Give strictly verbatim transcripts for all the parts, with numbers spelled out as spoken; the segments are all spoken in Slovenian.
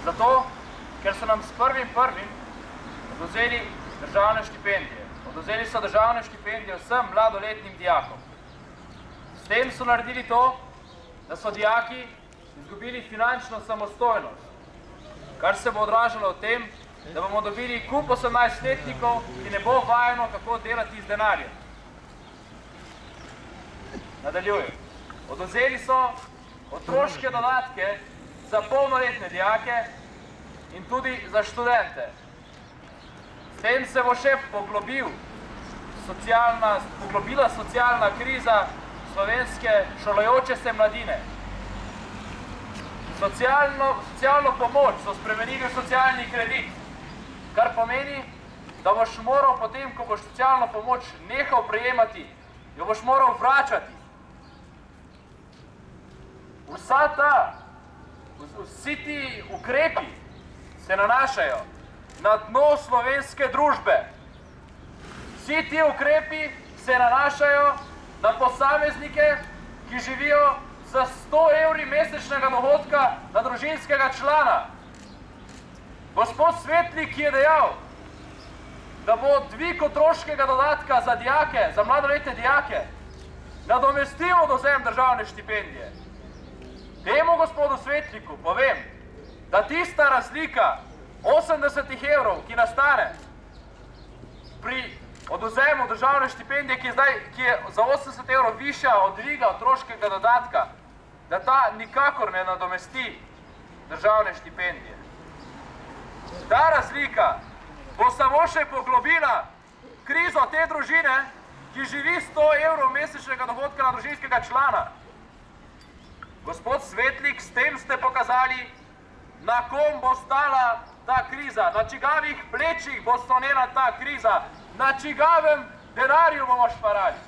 Zato, ker so nam s prvim prvim odvzeli državne štipendije. Odvzeli so državne štipendije vsem mladoletnim dijakom. S tem so naredili to, da so dijaki izgubili finančno samostojnost, kar se bo odražalo v tem, da bomo dobili kup osemnajstletnikov, ki ne bo vajeno, kako delati z denarjem. Nadaljujem. Odvzeli so otroške dodatke za polnoletne dijake in tudi za študente. S tem se bo še poglobil socialna, poglobila socialna kriza slovenske šolajoče se mladine. Socialno, socialno pomoč so spremenili v socialni kredit, kar pomeni, da boš moral potem, ko boš socialno pomoč nehal prejemati, jo boš moral vračati. Vsa ta, vsi ti ukrepi se nanašajo na dno slovenske družbe. Vsi ti ukrepi se nanašajo na posameznike, ki živijo za sto evri mesečnega dohodka na družinskega člana. Gospod Svetlik je dejal, da bo dvig otroškega dodatka za dijake, za mladoletne dijake, nadomestil odvzem državne štipendije. Temu gospodu Svetliku povem, da tista razlika osemdesetih evrov, ki nastane pri odvzemu državne štipendije, ki je, zdaj, ki je za osemdeset evrov višja od dviga otroškega dodatka, da ta nikakor ne nadomesti državne štipendije. Ta razlika bo samo še poglobila krizo te družine, ki živi sto evrov mesečnega dohodka na družinskega člana. Gospod Svetlik, s tem ste pokazali, na kom bo stala ta kriza, na čigavih plečih bo slonela ta kriza, na čigavem denarju bomo šparali.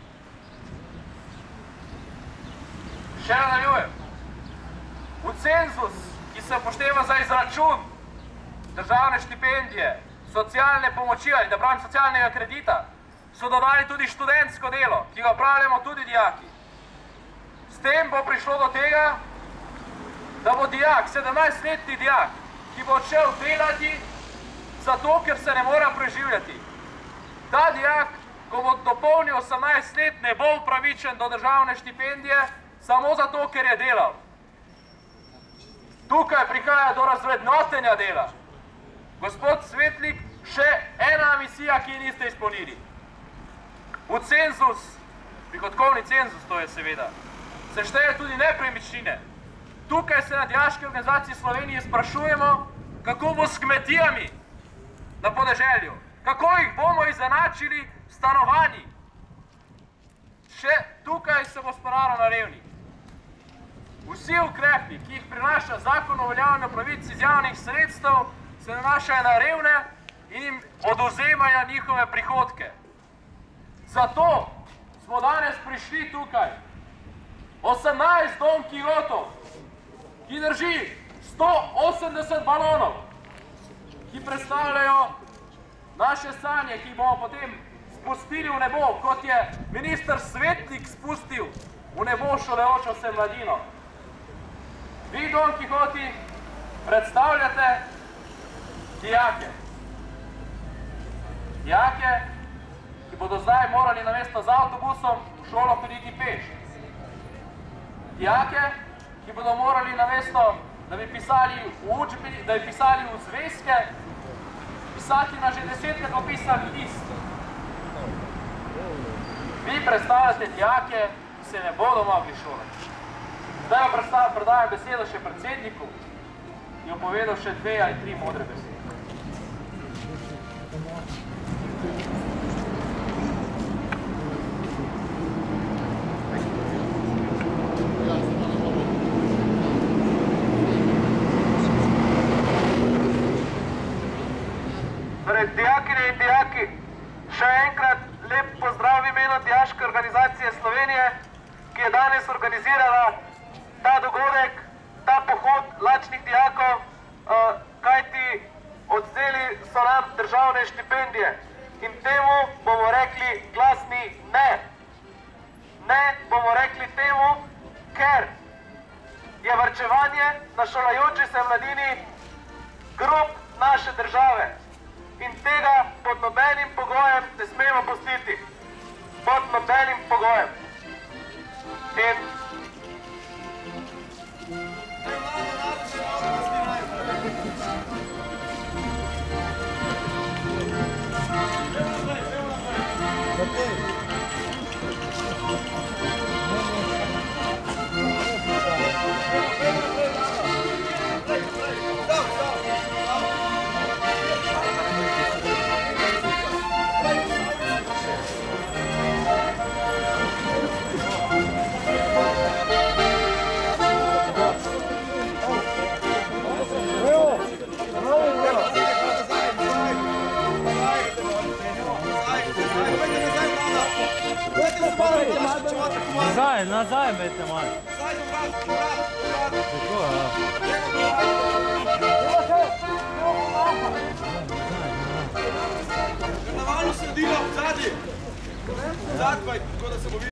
Še nadaljujem. V cenzus, ki se upošteva za izračun državne štipendije, socialne pomoči ali da pravim socialnega kredita, so dodali tudi študentsko delo, ki ga opravljamo tudi dijaki. S tem bo prišlo do tega, da bo dijak, sedemnajstletni dijak, ki bo odšel delati zato, ker se ne mora preživljati. Ta dijak, ko bo dopolnil osemnajst let, ne bo upravičen do državne štipendije samo zato, ker je delal. Tukaj prihaja do razvrednotenja dela. Gospod Svetlik, še ena misija, ki niste izpolnili. V cenzus, prihodkovni cenzus to je seveda, se šteje tudi nepremičnine. Tukaj se na Dijaški organizaciji Slovenije sprašujemo, kako bo s kmetijami na podeželju, kako jih bomo izenačili stanovanji. Še tukaj se bo sporalo na revni. Vsi ukrepi, ki jih prinaša zakon o uveljavljanju pravic iz javnih sredstev, se nanašajo na revne in jim odvzemajo njihove prihodke. Zato smo danes prišli tukaj. osemnajst Don Quixotov, ki drži sto osemdeset balonov, ki predstavljajo naše sanje, ki bomo potem spustili v nebo, kot je minister Svetlik spustil v nebo šolajočo se mladino. Vi, Don Quixoti, predstavljate dijake. Dijake, ki bodo zdaj morali namesto z avtobusom v šolo hoditi peš. Dijake, ki bodo morali namesto, da bi pisali v učbeni, da bi pisali v zvezke, pisati na že desetkrat opisan list. Vi predstavljate dijake, ki se ne bodo mogli šolati. Zdaj vam predajam besedo še predsedniku in jo povedal še dve ali tri modre besede. Torej, dijakinje in dijaki, še enkrat lep pozdrav v imenu Dijaške organizacije Slovenije, ki je danes organizirala ta dogodek, ta pohod lačnih dijakov, kajti odvzeli so nam državne štipendije. In temu bomo rekli glasni ne. Ne bomo rekli temu, ker je varčevanje na šolajoči se mladini grob naše države. In tega pod nobenim pogojem ne smemo pustiti. Pod nobenim pogojem. In Nazaj, nazaj, bejte malo. Tako, ja. Na valu sredino, zadnji. Zadnji, tako da se bo videl.